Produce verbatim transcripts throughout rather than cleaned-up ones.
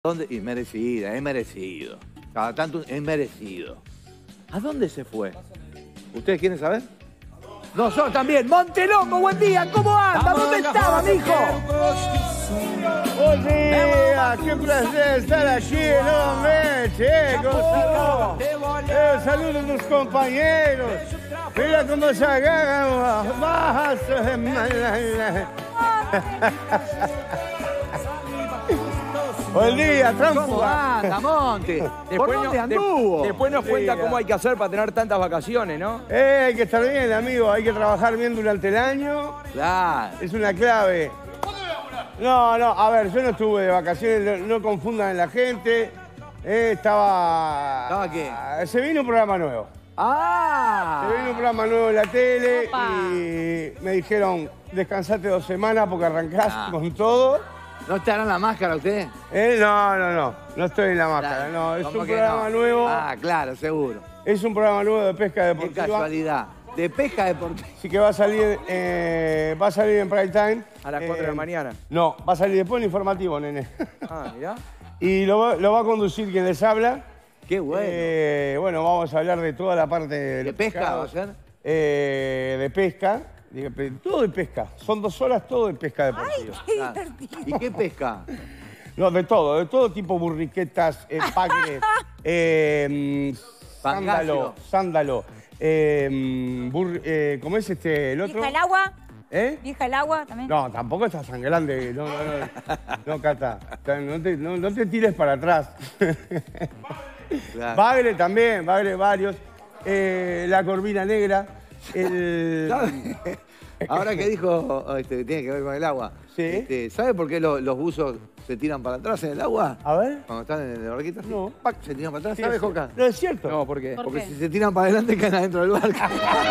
¿Dónde? Y merecida, es merecido. Cada tanto es merecido. ¿A dónde se fue? ¿Ustedes quieren saber? Nosotros también. Montelongo, buen día, ¿cómo anda? ¿Dónde estaba, mijo? Buen día, qué placer estar aquí nuevamente, Gonzalo. Eh, saludos a tus compañeros. Mira cómo se agarran. Buen día, ¿Cómo tránsfuga. anda, Monte? ¿Por Después, dónde no- de- anduvo? después nos cuenta Diga. cómo hay que hacer para tener tantas vacaciones, ¿no? Eh, hay que estar bien, amigo. Hay que trabajar bien durante el año. Claro. Es una clave. No, no, a ver, yo no estuve de vacaciones, no, no confundan a la gente. Eh, estaba... ¿Estaba qué? Se vino un programa nuevo. ¡Ah! Se vino un programa nuevo en la tele Opa. y me dijeron, descansate dos semanas porque arrancás Ah. con todo. ¿No estará en la máscara usted? Eh, no, no, no, no estoy en la máscara, Claro. no, es ¿Cómo un que programa no? nuevo, Ah, claro, seguro. es un programa nuevo de pesca Qué deportiva. casualidad. De pesca deportiva. Así que va a salir, eh, va a salir en prime time. A las cuatro de la Eh, mañana. No, va a salir después en informativo, nene. Ah, mirá. Y lo, va- lo va a conducir quien les habla. Qué bueno. Eh, bueno, vamos a hablar de toda la parte de, ¿De pesca va a ser? Eh, de pesca. de- de- todo de pesca. Son dos horas todo de pesca deportiva. Qué Claro. divertido. ¿Y qué pesca? No, de todo, de todo tipo, burriquetas, eh, pagres, eh, mm, sándalo, sándalo. Eh, mm, burri- eh, ¿Cómo es este, el otro? Vieja el agua. ¿Eh? Vieja el agua también. No, tampoco estás tan grande. No, no, no. No, Cata. No te, no, no te tires para atrás. Claro. Bagre también, bagre varios. Eh, la corvina negra. El... ¿Sabe? Ahora que dijo este, que tiene que ver con el agua. Sí. Este, ¿Sabe por qué lo- los buzos se tiran para atrás en el agua? A ver. Cuando están en el barquito. así, No. ¡pac! Se tiran para atrás. Sí, ¿Sabe, es- Joca? No, es cierto. No, ¿por qué? ¿Por Porque qué? si se tiran para adelante caen adentro del barco.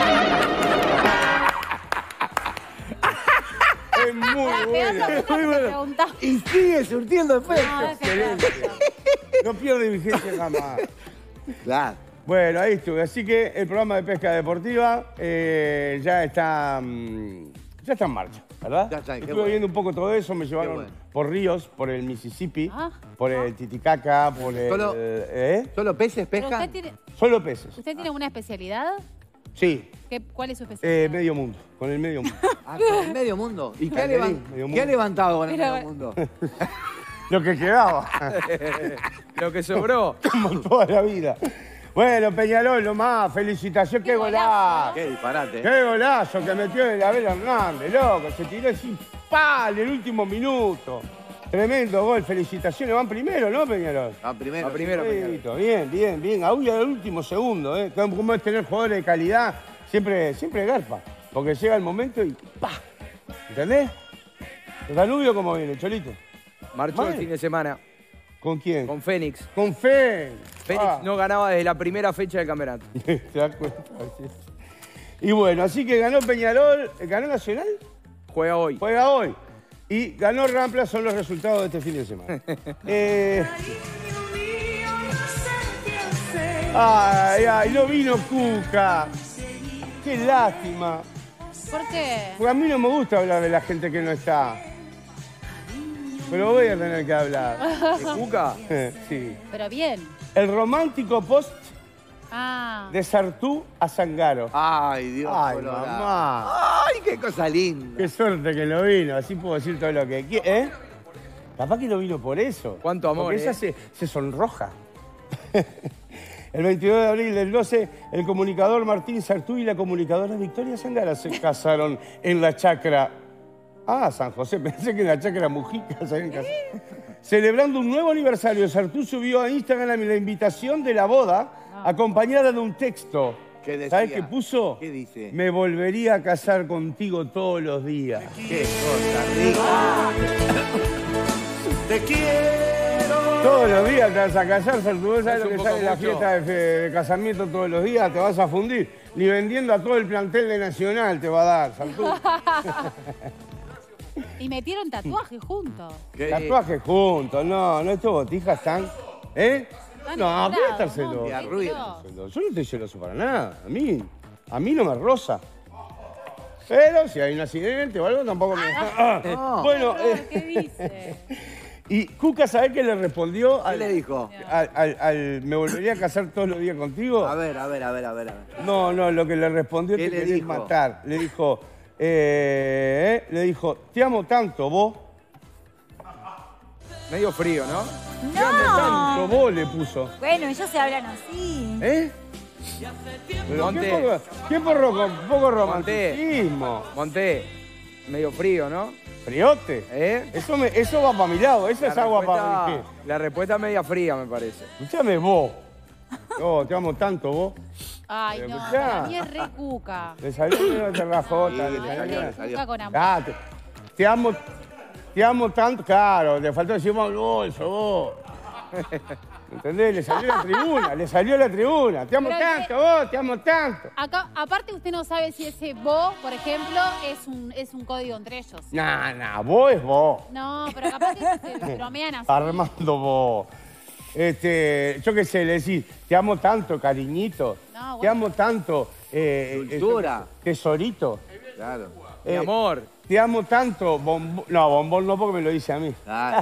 Es muy Ah, bueno. peor lo que Muy te bueno. preguntaba. Y sigue surtiendo efecto. No, es que Excelente. No pierde vigencia jamás. Claro. Bueno, ahí estuve. Así que el programa de pesca deportiva eh, ya está mm, ya está en marcha, ¿verdad? Ya está, qué Estuve bueno. viendo un poco todo eso, me llevaron bueno. por ríos, por el Mississippi, Ah. por el Titicaca, por el... Solo- ¿eh? ¿Solo peces Pero pescan? usted tiene, Solo peces. ¿Usted tiene alguna especialidad? Sí, ¿Qué, ¿Cuál es su especialidad? eh, medio mundo, con el medio mundo. Ah, con el medio mundo. ¿Y qué ha, Cañerín, levan- medio qué mundo. ha levantado con el Pero- medio mundo? Lo que quedaba, Lo que sobró. como toda la vida. Bueno, Peñarol, nomás, felicitación, qué, Qué golazo. golazo, Qué disparate. Qué golazo que metió el Abel Hernández, loco. Se tiró así, ¡pal! En el último minuto. Tremendo gol, felicitaciones. Van primero, ¿no, Peñarol? Ah, primero. Ah, primero. Perfecto, bien, bien, bien. Aún al último segundo, ¿eh? Como es tener jugadores de calidad, siempre, siempre garpa. Porque llega el momento y ¡pa! ¿Entendés? Danubio, ¿cómo viene, Cholito? Marchó Mal. el fin de semana ¿Con quién? con Fénix. Con Fe. Fénix Ah. no ganaba desde la primera fecha del campeonato. ¿Te das cuenta? Y bueno, así que ganó Peñarol, ¿ganó Nacional? Juega hoy. Juega hoy. Y ganó Rampla, son los resultados de este fin de semana. Eh, ay, ay, no vino Cuca. Qué lástima. ¿Por qué? Porque a mí no me gusta hablar de la gente que no está. Pero voy a tener que hablar. ¿De Cuca? Sí. Pero bien. El romántico post Ah. de Sartú a Zangaro. Ay, Dios. Ay, colorado. mamá. Ay, qué cosa linda. Qué suerte que no vino, así puedo decir todo lo que quiero. ¿Eh? Capaz que no vino por eso. Cuánto amor, Porque ella ¿eh? se, se sonroja. El veintidós de abril del doce, el comunicador Martín Sartú y la comunicadora Victoria Zangara se casaron en la chacra. Ah, San José, pensé que en la chacra Mujica se habían casado. Celebrando un nuevo aniversario, Sartú subió a Instagram la invitación de la boda, acompañada de un texto. ¿Qué decía? ¿Sabes qué puso? ¿Qué dice? Me volvería a casar contigo todos los días. Qué cosa rica. Te quiero. Todos los días te vas a casar, Sartú. ¿Vos sabés Es lo un que poco sale la mucho. fiesta de, fe- de casamiento todos los días? Te vas a fundir. Ni vendiendo a todo el plantel de Nacional te va a dar, Sartú. Y metieron tatuajes juntos. Qué- Tatuajes juntos, no, no, estos botijas están. ¿Eh? Están No, enamorados, ¿qué estar celoso? Monte, Te arruinan. Dios. Yo no estoy celoso para nada. A mí, a mí no me roza. Pero si hay un accidente o algo, tampoco me... Ah, No. Bueno, Horror, eh, ¿qué dice? Y Cuca, ¿sabés qué le respondió? ¿Qué al, le dijo? Al, al- al, ¿me volvería a casar todos los días contigo? A ver, a ver, a ver, a ver. A ver. No, no, lo que le respondió ¿Qué te le querés dijo? matar. Le dijo, eh, eh, le dijo, te amo tanto, vos. Medio frío, ¿no? Te amo No. tanto, vos, le puso. Bueno, ellos se hablan así. ¿Eh? Pero Monte. qué poco, qué poco, poco Monté. romanticismo. Monté, medio frío, ¿no? Friote. ¿Eh? Eso, me, eso va para mi lado, esa es agua para mi respuesta, la respuesta media fría, me parece. Escuchame vos. Oh, te amo tanto, vos. Ay, no, Escuchá. para mí es re cuca. Le salió una terrajota. Sí, le le salió salió, una- le salió. Cuca con amor. Ah, te, te amo, te amo tanto. Claro, le faltó decir más bolso, vos. ¿Entendés? Le salió la tribuna, le salió la tribuna. Te amo Pero tanto, vos, te amo tanto. Acá, aparte, usted no sabe si ese vos, por ejemplo, es un, es un código entre ellos. Nah, nah, vos es vos. No, pero capaz que se bromean así. Armando vos. Este, yo qué sé, le decís, te amo tanto, cariñito. No, Te bueno. amo tanto. Eh, eh, Dulzura. tesorito. Claro. Mi Eh, amor. Te amo tanto, bombón. No, bombón no, porque me lo dice a mí. Claro.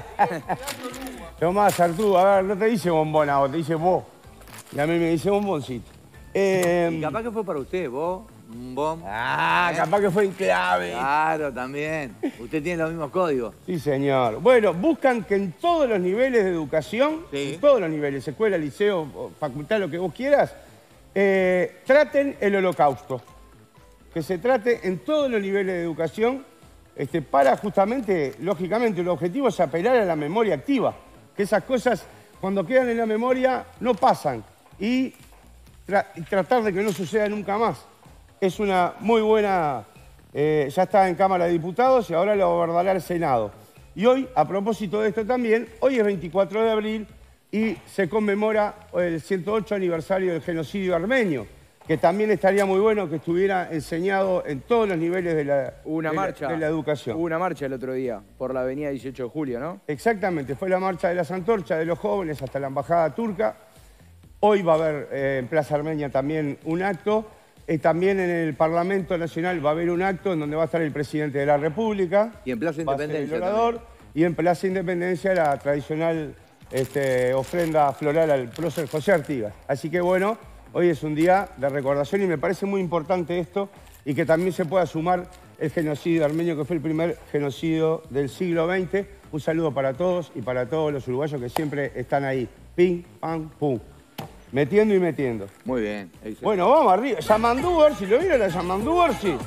Tomás, Arturo, a ver, no te dice bombón a vos, te dice vos. Y a mí me dice bomboncito. Eh, Y capaz que fue para usted, vos. Un bom. ah, capaz que fue en clave. Claro, también. Usted tiene los mismos códigos. Sí, señor. Bueno, buscan que en todos los niveles de educación, Sí. en todos los niveles, escuela, liceo, o facultad, lo que vos quieras, eh, traten el holocausto. Que se trate en todos los niveles de educación este, para justamente, lógicamente, el objetivo es apelar a la memoria activa. Que esas cosas, cuando quedan en la memoria, no pasan. Y, tra- y tratar de que no suceda nunca más. Es una muy buena... eh, ya está en Cámara de Diputados y ahora lo abordará el Senado. Y hoy, a propósito de esto también, hoy es veinticuatro de abril y se conmemora el ciento ocho aniversario del genocidio armenio, que también estaría muy bueno que estuviera enseñado en todos los niveles de la, Hubo una de la- marcha. de la educación. Hubo una marcha el otro día por la avenida dieciocho de julio, ¿no? Exactamente, fue la marcha de las antorchas de los jóvenes hasta la embajada turca. Hoy va a haber eh, en Plaza Armenia también un acto. Eh, también en el Parlamento Nacional va a haber un acto en donde va a estar el presidente de la República. Y en Plaza va a ser Independencia el orador, y en Plaza Independencia la tradicional este, ofrenda floral al prócer José Artigas. Así que bueno, hoy es un día de recordación y me parece muy importante esto y que también se pueda sumar el genocidio armenio, que fue el primer genocidio del siglo veinte. Un saludo para todos y para todos los uruguayos que siempre están ahí. Pim, pam, pum. Metiendo y metiendo. Muy bien. Excelente. Bueno, vamos arriba. Yamandú Orsi, ¿lo vieron a Yamandú Orsi?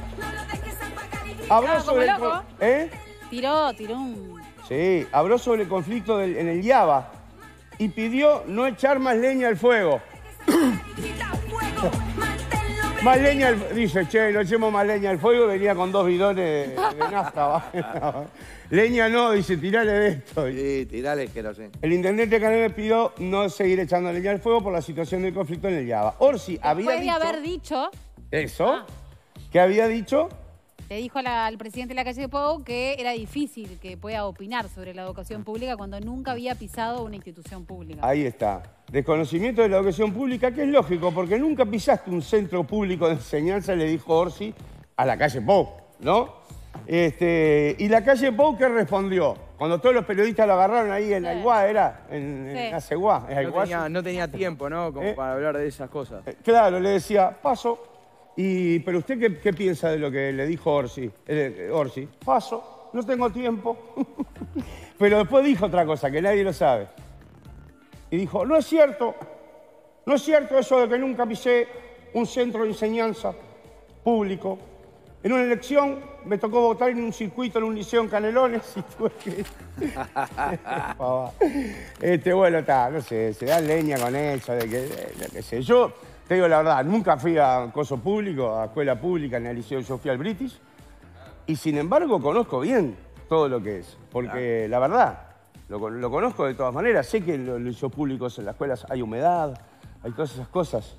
Habló Ah, como sobre el loco. con- ¿Eh? Tiró, tiró un... Sí, habló sobre el conflicto del- en el Yaba y pidió no echar más leña al fuego. Más leña al... Dice, che, no echemos más leña al fuego, venía con dos bidones de, de nafta. ¿va? Leña no, dice, tirale de esto. Sí, tirale que lo sé. El intendente Canel pidió no seguir echando leña al fuego por la situación del conflicto en el Yaba. Orsi había Después de dicho... haber dicho, ¿Eso? Ah. ¿Qué había dicho? le dijo a la- al presidente de la calle de Pou que era difícil que pueda opinar sobre la educación pública cuando nunca había pisado una institución pública. Ahí está. Desconocimiento de la educación pública, que es lógico, porque nunca pisaste un centro público de enseñanza, le dijo Orsi a la calle Pou, ¿no? Este, y la calle Pou, ¿qué respondió? Cuando todos los periodistas lo agarraron ahí en Sí. Aiguá, ¿era? En, en Sí. Aceguá, en No Aiguá. tenía, no tenía tiempo, ¿no? Como ¿Eh? para hablar de esas cosas. Eh, Claro, le decía, paso. Y, ¿pero usted qué, qué piensa de lo que le dijo Orsi? Eh, Orsi, paso, no tengo tiempo. Pero después dijo otra cosa, que nadie lo sabe. Y dijo, no es cierto, no es cierto eso de que nunca pisé un centro de enseñanza público. En una elección me tocó votar en un circuito en un liceo en Canelones y tuve que... Pava. este, bueno, está, no sé, se da leña con eso, de que, de lo que sé. Yo te digo la verdad, nunca fui a un coso público, a escuela pública, ni al liceo, yo fui al British. Y sin embargo conozco bien todo lo que es, porque la verdad, lo, con- lo conozco de todas maneras. Sé que en los liceos públicos, en las escuelas, hay humedad, hay todas esas cosas.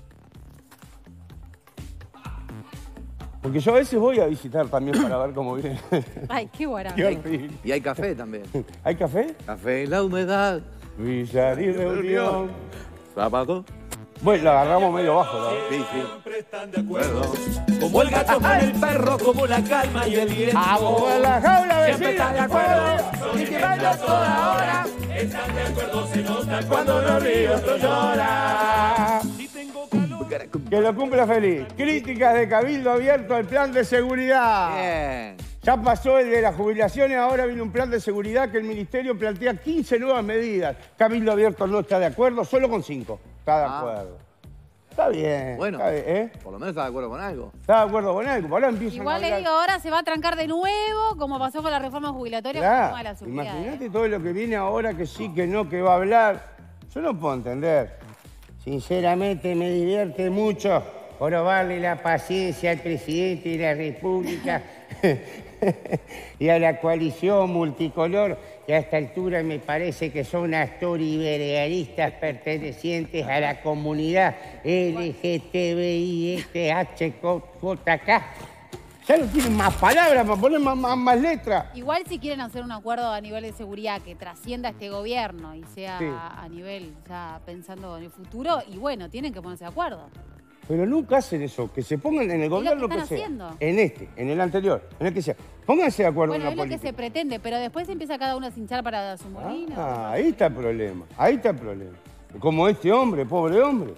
Porque yo a veces voy a visitar también para ver cómo viene. Ay, qué guará. Qué horrible. Y hay café también. ¿Hay café? Café en la humedad. Villar y reunión. Sábado. Bueno, lo agarramos medio bajo, ¿no? Sí, sí. Como el gato con el perro, como la calma y el viento. ¡Vamos a la jaula, Siempre están de vecina! acuerdo, y que vaya toda hora. Están de acuerdo, se nota cuando uno ríe, otro llora. Si tengo calor. Que lo cumpla feliz. Críticas de Cabildo Abierto al plan de seguridad. Bien. Ya pasó el de las jubilaciones, ahora viene un plan de seguridad que el Ministerio plantea quince nuevas medidas. Cabildo Abierto no está de acuerdo, solo con cinco. Está de Ah. acuerdo. Está bien. Bueno, está bien, ¿eh? por lo menos está de acuerdo con algo. Está de acuerdo con algo. Ahora empiezan Igual a le hablar. digo, ahora se va a trancar de nuevo, como pasó con la reforma jubilatoria con el tema de la Claro, seguridad. imagínate ¿eh? todo lo que viene ahora, que sí, que no, que va a hablar. Yo no puedo entender. Sinceramente me divierte mucho probarle la paciencia al presidente de la República y a la coalición multicolor, que a esta altura me parece que son astorivergaristas pertenecientes a la comunidad L G T B I S H J K. Ya no tienen más palabras para poner más, más, más letras. Igual si quieren hacer un acuerdo a nivel de seguridad que trascienda este gobierno y sea Sí. a nivel, ya pensando en el futuro, y bueno, tienen que ponerse de acuerdo. Pero nunca hacen eso, que se pongan en el lo gobierno que que, están sea. haciendo. En este, en el anterior, en el que sea. Pónganse de acuerdo Bueno, en es la lo que política. se pretende, pero después empieza cada uno a cinchar para su molino. Ah, ahí está el problema, ahí está el problema. Como este hombre, pobre hombre.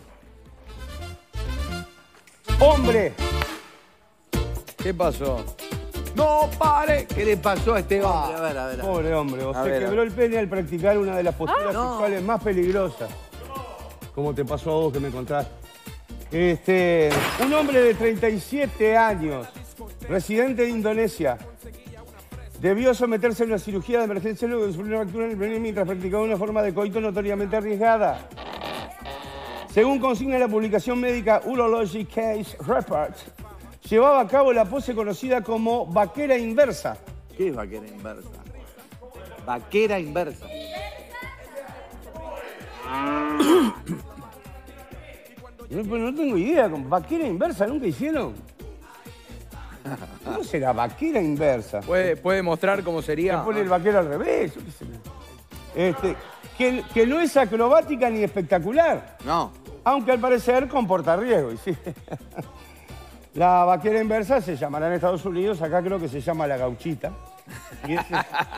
¡Hombre! ¿Qué pasó? ¡No pare! ¿Qué le pasó a este hombre? A ver, a ver. a ver. Pobre hombre, o A se ver, a quebró el pene al practicar una de las posturas no. sexuales más peligrosas. ¿Cómo te pasó a vos que me contaste? Este, un hombre de treinta y siete años, residente de Indonesia, debió someterse a una cirugía de emergencia luego de sufrir una fractura en el pene mientras practicaba una forma de coito notoriamente arriesgada. Según consigna la publicación médica Urology Case Report, llevaba a cabo la pose conocida como vaquera inversa. ¿Qué es vaquera inversa? Vaquera inversa. No, pero no tengo idea, con vaquera inversa, ¿nunca hicieron? ¿Cómo será vaquera inversa? ¿Puede, puede mostrar cómo Se sería? pone el vaquero al revés, yo qué sé. Este, que, que no es acrobática ni espectacular, No. aunque al parecer comporta riesgo. y sí. La vaquera inversa se llamará en Estados Unidos, acá creo que se llama la gauchita. Y ese-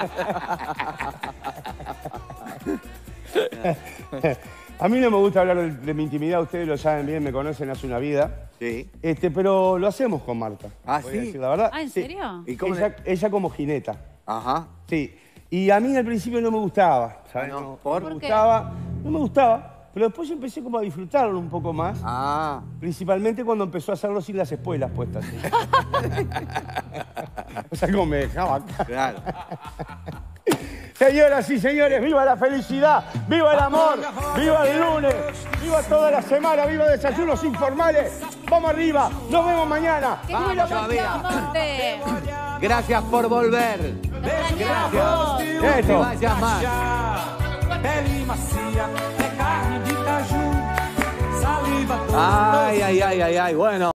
A mí no me gusta hablar de, de mi intimidad, ustedes lo saben bien, me conocen hace una vida. Sí. Este, pero lo hacemos con Marta. ¿Ah, voy a sí? decir la verdad. Ah, ¿en Sí. serio? ¿Y cómo Ella, le- ella como jineta. Ajá. Sí. Y a mí al principio no me gustaba. ¿sabes? Ah, no. No, ¿Por? no me ¿Por qué? gustaba. No me gustaba. Pero después empecé como a disfrutarlo un poco más. Ah. Principalmente cuando empezó a hacerlo sin las espuelas puestas. ¿sí? O sea, como me dejaba acá. Claro. Señoras y señores, viva la felicidad, viva el amor, viva el lunes, viva toda la semana, viva desayunos informales. Vamos arriba, nos vemos mañana. ¡Que Vamos viva todavía. Monte! Gracias por volver. Gracias. Esto. No vayas más. Pele macia, é carne de caju, saliva doce. Ay, ay, ay, ay, ay. Bueno.